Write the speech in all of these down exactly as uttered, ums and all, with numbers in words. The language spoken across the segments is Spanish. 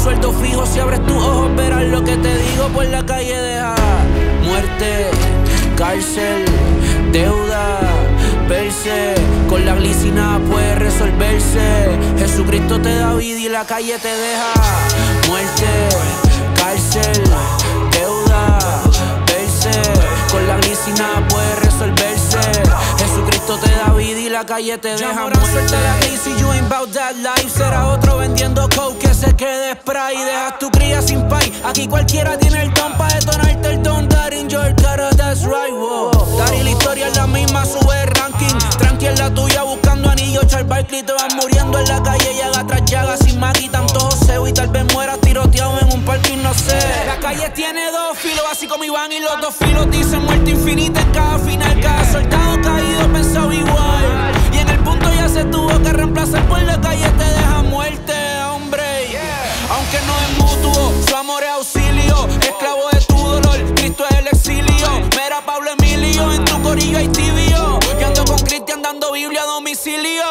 sueldo fijo. Si abres tus ojos verás lo que te digo. Por la calle deja muerte, cárcel, deuda, verse. Con la glicina puede resolverse. Jesucristo te da vida y la calle te deja muerte, cárcel, deuda, verse. Con la glicina puede resolverse. Jesucristo te da vida y la calle te deja muerte. Suelta la crisis, you ain't bout that life. Será otro vendiendo coke que se quede spray. Dejas tu cría sin pay. Aquí cualquiera tiene el don pa' detonarte el don. That in your cara, that's right, wow. Dari, la historia es la misma, sube el ranking. Tranqui en la tuya buscando anillo. Charles Barkley te vas muriendo en la calle. Llaga tras llaga, sin maqui, tanto joseo. Y tal vez mueras tiroteado en un parking, no sé. La calle tiene dos filos, así como Iván. Y los dos filos dicen muerte infinita en cada final. Cada soldado caído pensaba igual. Y en el punto ya se tuvo que reemplazar. Por la calle te deja muerte, hombre. Aunque no es mutuo, su amor es auxilio. Esclavo de tu dolor, Cristo es el exilio. Mira Pablo Emilio, en tu corillo hay tibio. Yo ando con Cristian dando Biblia a domicilio.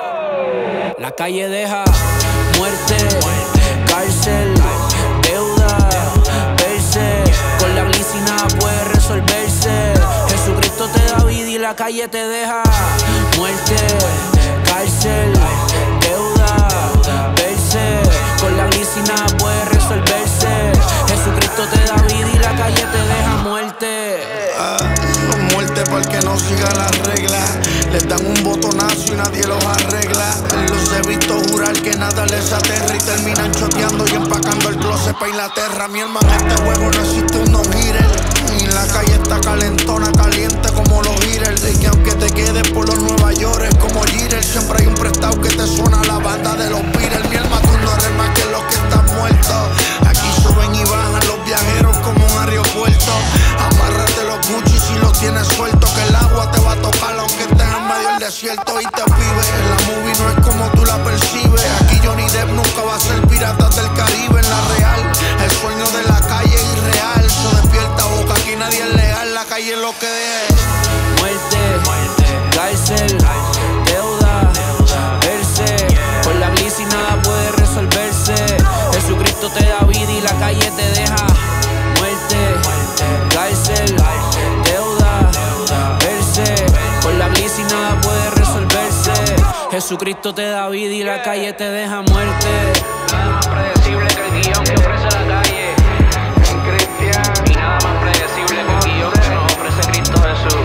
La calle deja muerte, cárcel, deuda, verse. Con la glicina puede resolverse. Jesucristo te da vida y la calle te deja muerte, cárcel, deuda, verse. Con la glicina puede resolverse. Jesucristo te da vida y la calle te deja muerte. Ah, muerte porque no siga las reglas. Les dan un botonazo y nadie los arregla. Los he visto jurar que nada les aterra y terminan choteando y empacando el closet pa' Inglaterra. Mi hermano, en este juego no existe un no-hitter. Y la calle está calentona, caliente como los hitters. Y que aunque te quedes por los Nueva York es como Jeter. Siempre hay un prestado que te suena la banda de los Beatles. Mi hermano, tú no eres más que los que están muertos. Aquí suben y bajan los viajeros como un aeropuerto. Amárrate los Gucci si los tienes sueltos, que el agua te va a tocar aunque estés en medio del desierto y te vive. En la movie no es como tú la percibes. Aquí Johnny Depp nunca va a ser Piratas del Caribe. En la real, el sueño de la calle es irreal. Se despierta boca, aquí nadie es legal. La calle es lo que es. Muerte, cárcel, deuda, verse. Con la glicina nada puede resolverse. Jesucristo te da vida y la calle te deja muerte, cárcel, deuda, verse. Con la glicina nada puede resolverse. Jesucristo te da vida y la calle te deja muerte. Nada más predecible que el guión que ofrece la calle en Cristian. Y nada más predecible que el guión que nos ofrece Cristo Jesús.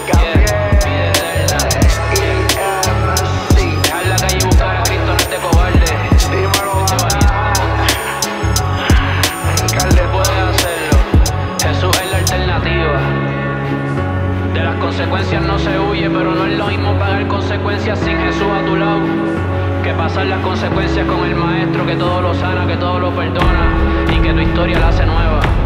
Dejar la calle y buscar a Cristo no es de cobarde. Alcalde puede hacerlo. Jesús es la alternativa. De las consecuencias no se huye, pero no es lo mismo pagar consecuencias sin Jesús a tu lado que pasar las consecuencias con el maestro que todo lo sana, que todo lo perdona y que tu historia la hace nueva.